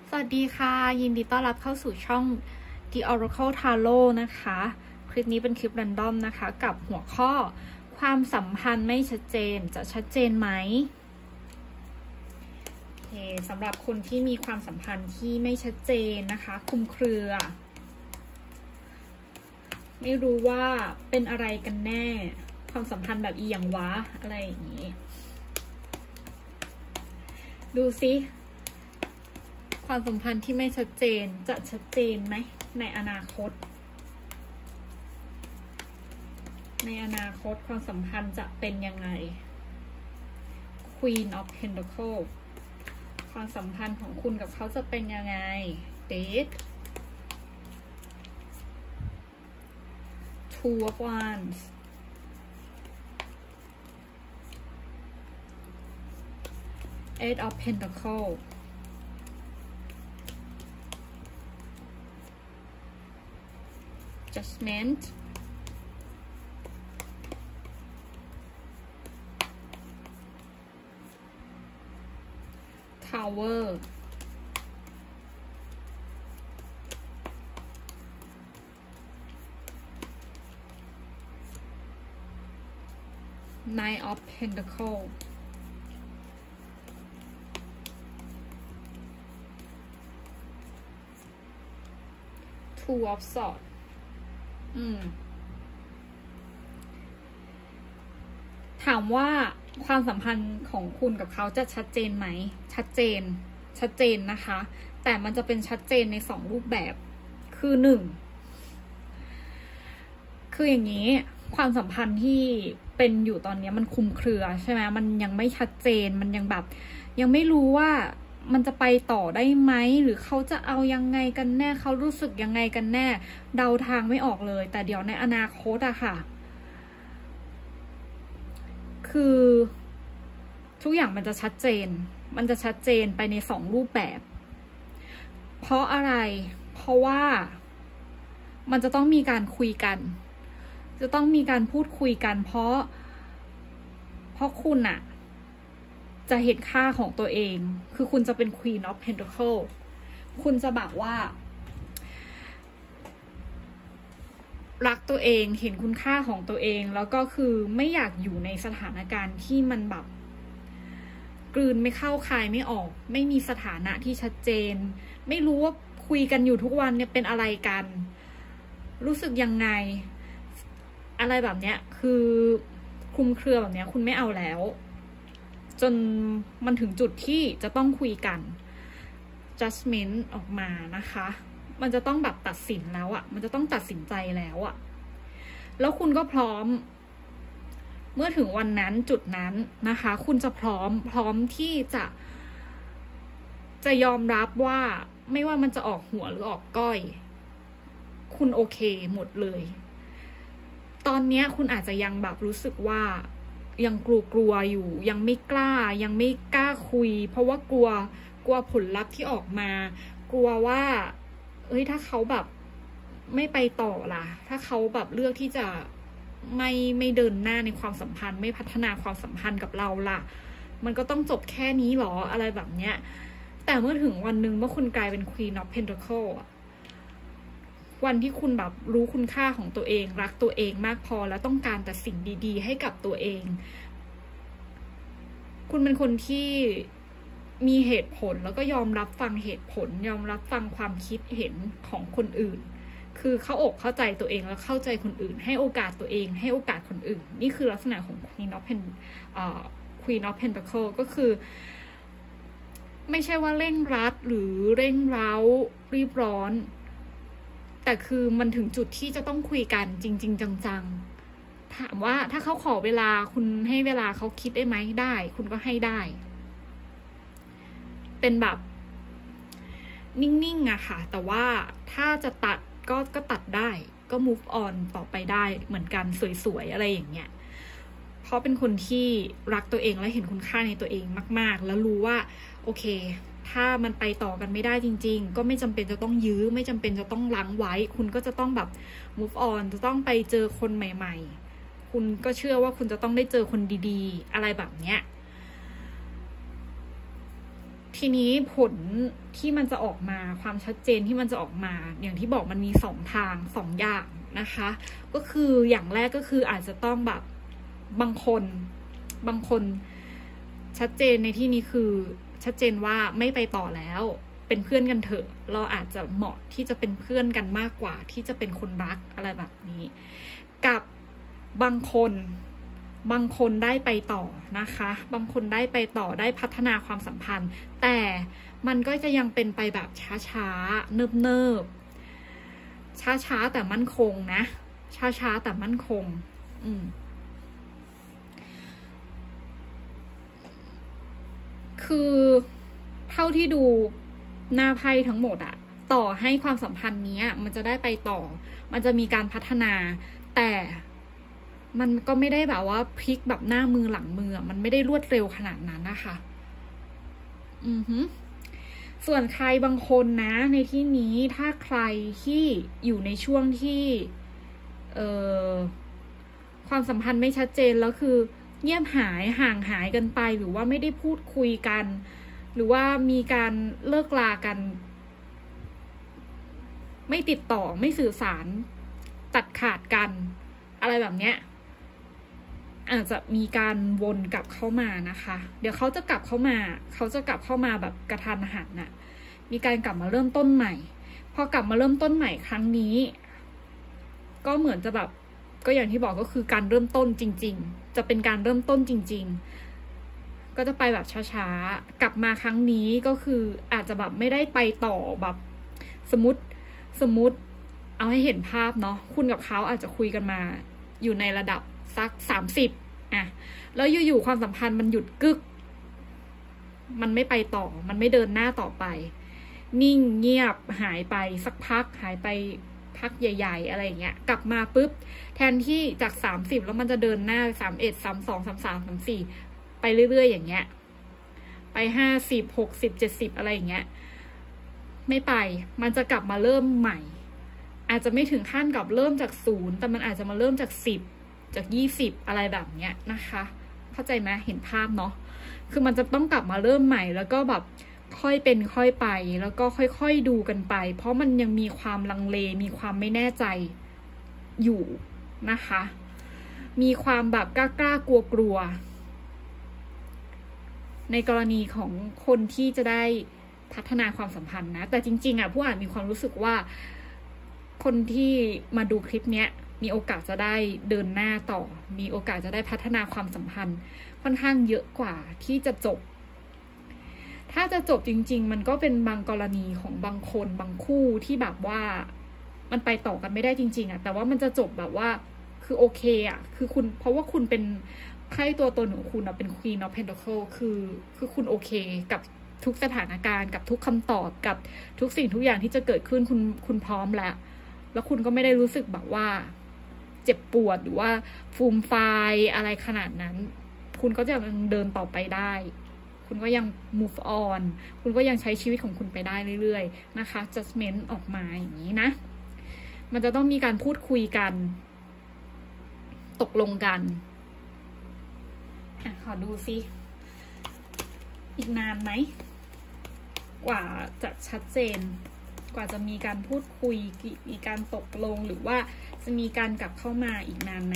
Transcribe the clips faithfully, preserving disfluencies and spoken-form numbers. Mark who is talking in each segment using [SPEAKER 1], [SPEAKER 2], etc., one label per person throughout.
[SPEAKER 1] สวัสดีค่ะยินดีต้อนรับเข้าสู่ช่อง The Oracle Tarot นะคะคลิปนี้เป็นคลิปแรนดอมนะคะกับหัวข้อความสัมพันธ์ไม่ชัดเจนจะชัดเจนไหมโอเคสำหรับคนที่มีความสัมพันธ์ที่ไม่ชัดเจนนะคะคลุมเครือ ไม่รู้ว่าเป็นอะไรกันแน่ความสัมพันธ์แบบอีหยังวะอะไรอย่างนี้ดูซิความสัมพันธ์ที่ไม่ชัดเจนจะชัดเจนไหมในอนาคตในอนาคตความสัมพันธ์จะเป็นยังไง Queen of Pentacles ความสัมพันธ์ของคุณกับเขาจะเป็นยังไง Date Two of Wands Eight of Pentacles Judgment Tower Nine of Pentacles Two of Swordsอืมถามว่าความสัมพันธ์ของคุณกับเขาจะชัดเจนไหมชัดเจนชัดเจนนะคะแต่มันจะเป็นชัดเจนในสองรูปแบบคือหนึ่งคืออย่างนี้ความสัมพันธ์ที่เป็นอยู่ตอนนี้มันคลุมเครือใช่ไหมมันยังไม่ชัดเจนมันยังแบบยังไม่รู้ว่ามันจะไปต่อได้ไหมหรือเขาจะเอายังไงกันแน่เขารู้สึกยังไงกันแน่เดาทางไม่ออกเลยแต่เดี๋ยวในอนาคตอะค่ะคือทุกอย่างมันจะชัดเจนมันจะชัดเจนไปในสองรูปแบบเพราะอะไรเพราะว่ามันจะต้องมีการคุยกันจะต้องมีการพูดคุยกันเพราะเพราะคุณอะจะเห็นค่าของตัวเองคือคุณจะเป็น Queen of Pentacles คุณจะแบบว่ารักตัวเองเห็นคุณค่าของตัวเองแล้วก็คือไม่อยากอยู่ในสถานการณ์ที่มันแบบกลืนไม่เข้าคายไม่ออกไม่มีสถานะที่ชัดเจนไม่รู้ว่าคุยกันอยู่ทุกวันเนี่ยเป็นอะไรกันรู้สึกยังไงอะไรแบบเนี้ยคือคลุมเครือแบบเนี้ยคุณไม่เอาแล้วจนมันถึงจุดที่จะต้องคุยกัน judgment ออกมานะคะมันจะต้องแบบตัดสินแล้วอะ่ะมันจะต้องตัดสินใจแล้วอะ่ะแล้วคุณก็พร้อมเมื่อถึงวันนั้นจุดนั้นนะคะคุณจะพร้อมพร้อมที่จะจะยอมรับว่าไม่ว่ามันจะออกหัวหรือออกก้อยคุณโอเคหมดเลยตอนนี้คุณอาจจะยังแบบรู้สึกว่ายังกลัวกลัวอยู่ยังไม่กล้ายังไม่กล้าคุยเพราะว่ากลัวกลัวผลลัพธ์ที่ออกมากลัวว่าเอ้ยถ้าเขาแบบไม่ไปต่อล่ะถ้าเขาแบบเลือกที่จะไม่ไม่เดินหน้าในความสัมพันธ์ไม่พัฒนาความสัมพันธ์กับเราล่ะมันก็ต้องจบแค่นี้หรออะไรแบบเนี้ยแต่เมื่อถึงวันหนึ่งเมื่อคุณกลายเป็น Queen of Pentacles วันที่คุณแบบรู้คุณค่าของตัวเองรักตัวเองมากพอแล้วต้องการแต่สิ่งดีๆให้กับตัวเองคุณเป็นคนที่มีเหตุผลแล้วก็ยอมรับฟังเหตุผลยอมรับฟังความคิดเห็นของคนอื่นคือเข้าอกเข้าใจตัวเองแล้วเข้าใจคนอื่นให้โอกาสตัวเองให้โอกาสคนอื่นนี่คือลักษณะของ Queen of Pen อ่า Queen of Pentacles ก็คือไม่ใช่ว่าเร่งรัดหรือเร่งเร้ารีบร้อนแต่คือมันถึงจุดที่จะต้องคุยกันจริงๆจังๆถามว่าถ้าเขาขอเวลาคุณให้เวลาเขาคิดได้ไหมได้คุณก็ให้ได้เป็นแบบนิ่งๆอะค่ะแต่ว่าถ้าจะตัดก็ก็ตัดได้ก็ move on ต่อไปได้เหมือนกันสวยๆอะไรอย่างเงี้ยเพราะเป็นคนที่รักตัวเองและเห็นคุณค่าในตัวเองมากๆแล้วรู้ว่าโอเคถ้ามันไปต่อกันไม่ได้จริงๆก็ไม่จำเป็นจะต้องยื้อไม่จำเป็นจะต้องล้างไว้คุณก็จะต้องแบบ move on จะต้องไปเจอคนใหม่ๆคุณก็เชื่อว่าคุณจะต้องได้เจอคนดีๆอะไรแบบเนี้ยทีนี้ผลที่มันจะออกมาความชัดเจนที่มันจะออกมาอย่างที่บอกมันมีสองทางสองอย่างนะคะก็คืออย่างแรกก็คืออาจจะต้องแบบบางคนบางคนชัดเจนในที่นี้คือชัดเจนว่าไม่ไปต่อแล้วเป็นเพื่อนกันเถอะเราอาจจะเหมาะที่จะเป็นเพื่อนกันมากกว่าที่จะเป็นคนรักอะไรแบบนี้กับบางคนบางคนได้ไปต่อนะคะบางคนได้ไปต่อได้พัฒนาความสัมพันธ์แต่มันก็จะยังเป็นไปแบบช้าๆเนิบๆช้าๆแต่มั่นคงนะช้าๆแต่มั่นคงอืมคือเท่าที่ดูหน้าไพ่ทั้งหมดอะต่อให้ความสัมพันธ์นี้มันจะได้ไปต่อมันจะมีการพัฒนาแต่มันก็ไม่ได้แบบว่าพลิกแบบหน้ามือหลังมือมันไม่ได้รวดเร็วขนาดนั้นนะคะอือฮึส่วนใครบางคนนะในที่นี้ถ้าใครที่อยู่ในช่วงที่เอ่อความสัมพันธ์ไม่ชัดเจนแล้วคือเงียบหายห่างหายกันไปหรือว่าไม่ได้พูดคุยกันหรือว่ามีการเลิกลากันไม่ติดต่อไม่สื่อสารตัดขาดกันอะไรแบบเนี้ยอาจจะมีการวนกลับเข้ามานะคะเดี๋ยวเขาจะกลับเข้ามาเขาจะกลับเข้ามาแบบกระทันหันน่ะมีการกลับมาเริ่มต้นใหม่พอกลับมาเริ่มต้นใหม่ครั้งนี้ก็เหมือนจะแบบก็อย่างที่บอกก็คือการเริ่มต้นจริงๆจะเป็นการเริ่มต้นจริงๆก็จะไปแบบช้าๆกลับมาครั้งนี้ก็คืออาจจะแบบไม่ได้ไปต่อแบบสมมติสมมติเอาให้เห็นภาพเนาะคุณกับเขาอาจจะคุยกันมาอยู่ในระดับสักสามสิบอ่ะแล้วอยู่ๆความสัมพันธ์มันหยุดกึกมันไม่ไปต่อมันไม่เดินหน้าต่อไปนิ่งเงียบหายไปสักพักหายไปพักใหญ่ๆอะไรอย่างเงี้ยกลับมาปุ๊บแทนที่จากสามสิบแล้วมันจะเดินหน้าสามเอ็ดสามสองสามสามสามสี่ไปเรื่อยๆอย่างเงี้ยไปห้าสิบหกสิบเจ็ดสิบอะไรอย่างเงี้ยไม่ไปมันจะกลับมาเริ่มใหม่อาจจะไม่ถึงขั้นกับเริ่มจากศูนย์แต่มันอาจจะมาเริ่มจากสิบจากยี่สิบอะไรแบบเนี้ยนะคะเข้าใจไหมเห็นภาพเนาะคือมันจะต้องกลับมาเริ่มใหม่แล้วก็แบบค่อยเป็นค่อยไปแล้วก็ค่อยๆดูกันไปเพราะมันยังมีความลังเลมีความไม่แน่ใจอยู่นะคะมีความแบบกล้ากล้ากลัวกลัวในกรณีของคนที่จะได้พัฒนาความสัมพันธ์นะแต่จริงๆอ่ะผู้อ่านมีความรู้สึกว่าคนที่มาดูคลิปเนี้ยมีโอกาสจะได้เดินหน้าต่อมีโอกาสจะได้พัฒนาความสัมพันธ์ค่อนข้างเยอะกว่าที่จะจบถ้าจะจบจริงๆมันก็เป็นบางกรณีของบางคนบางคู่ที่แบบว่ามันไปต่อกันไม่ได้จริงๆอ่ะแต่ว่ามันจะจบแบบว่าคือโอเคอ่ะคือคุณเพราะว่าคุณเป็นไพ่ตัวตนของคุณอ่ะเป็น Queen of Pentacles คือคือคุณโอเคกับทุกสถานการณ์กับทุกคำตอบกับทุกสิ่งทุกอย่างที่จะเกิดขึ้นคุณคุณพร้อมแล้วแล้วคุณก็ไม่ได้รู้สึกแบบว่าเจ็บปวดหรือว่าฟูมไฟล์อะไรขนาดนั้นคุณก็จะยังเดินต่อไปได้คุณก็ยัง move on คุณก็ยังใช้ชีวิตของคุณไปได้เรื่อยๆนะคะ judgment ออกมาอย่างนี้นะมันจะต้องมีการพูดคุยกันตกลงกันอ่ะขอดูซิอีกนานไหมกว่าจะชัดเจนกว่าจะมีการพูดคุยมีการตกลงหรือว่าจะมีการกลับเข้ามาอีกนานไหม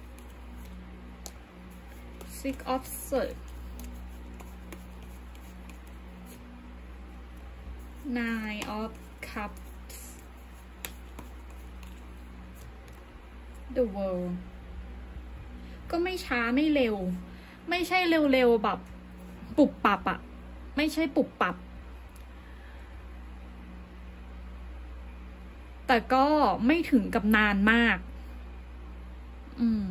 [SPEAKER 1] Six of Swords Nine of Cups The World ก็ไม่ช้าไม่เร็วไม่ใช่เร็วๆแบบปุบปับอะไม่ใช่ปุบปับแต่ก็ไม่ถึงกับนานมากอืม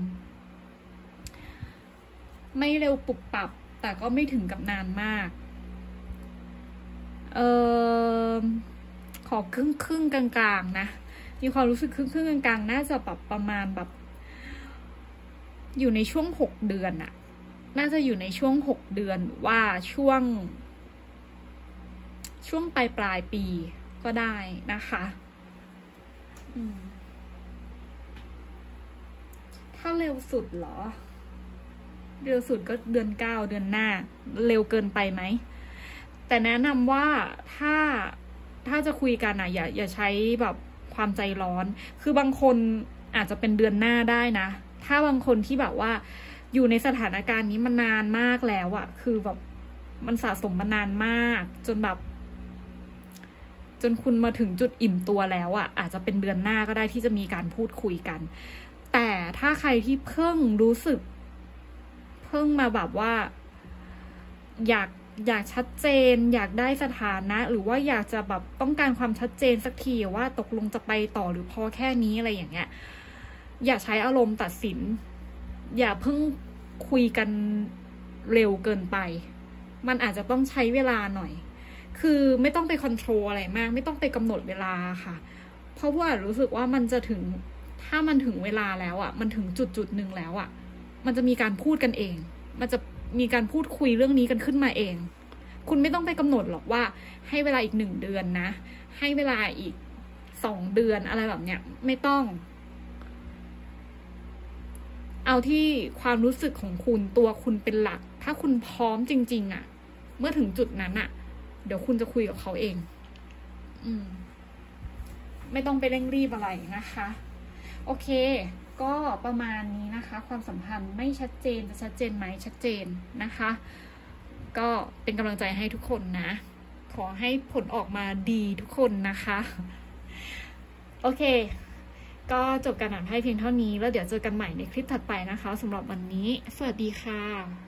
[SPEAKER 1] ไม่เร็วปุบปับแต่ก็ไม่ถึงกับนานมากเออขอครึ่งครึ่งกลางๆนะมีความรู้สึกครึ่งครึ่งกลางๆน่าจะแบบประมาณแบบอยู่ในช่วงหกเดือนอะน่าจะอยู่ในช่วงหกเดือนว่าช่วงช่วงปลายปลายปีก็ได้นะคะถ้าเร็วสุดเหรอเร็วสุดก็เดือนเก้าเดือนหน้าเร็วเกินไปไหมแต่แนะนำว่าถ้าถ้าจะคุยกันอ่ะอย่าอย่าใช้แบบความใจร้อนคือบางคนอาจจะเป็นเดือนหน้าได้นะถ้าบางคนที่แบบว่าอยู่ในสถานการณ์นี้มานานมากแล้วอะคือแบบมันสะสมมานานมากจนแบบจนคุณมาถึงจุดอิ่มตัวแล้วอะอาจจะเป็นเดือนหน้าก็ได้ที่จะมีการพูดคุยกันแต่ถ้าใครที่เพิ่งรู้สึกเพิ่งมาแบบว่าอยากอยากชัดเจนอยากได้สถานะหรือว่าอยากจะแบบต้องการความชัดเจนสักทีว่าตกลงจะไปต่อหรือพอแค่นี้อะไรอย่างเงี้ยอย่าใช้อารมณ์ตัดสินอย่าเพิ่งคุยกันเร็วเกินไปมันอาจจะต้องใช้เวลาหน่อยคือไม่ต้องไปคอนโทรลอะไรมากไม่ต้องไปกำหนดเวลาค่ะเพราะว่ารู้สึกว่ามันจะถึงถ้ามันถึงเวลาแล้วอ่ะมันถึงจุดจุดหนึ่งแล้วอ่ะมันจะมีการพูดกันเองมันจะมีการพูดคุยเรื่องนี้กันขึ้นมาเองคุณไม่ต้องไปกำหนดหรอกว่าให้เวลาอีกหนึ่งเดือนนะให้เวลาอีกสองเดือนอะไรแบบเนี้ยไม่ต้องเอาที่ความรู้สึกของคุณตัวคุณเป็นหลักถ้าคุณพร้อมจริงๆอ่ะเมื่อถึงจุดนั้นอ่ะเดี๋ยวคุณจะคุยกับเขาเองอืมไม่ต้องไปเร่งรีบอะไรนะคะโอเคก็ประมาณนี้นะคะความสัมพันธ์ไม่ชัดเจนจะชัดเจนไหมชัดเจนนะคะก็เป็นกำลังใจให้ทุกคนนะขอให้ผลออกมาดีทุกคนนะคะโอเคก็จบการอ่านไพ่เพียงเท่านี้แล้วเดี๋ยวเจอกันใหม่ในคลิปถัดไปนะคะสำหรับวันนี้สวัสดีค่ะ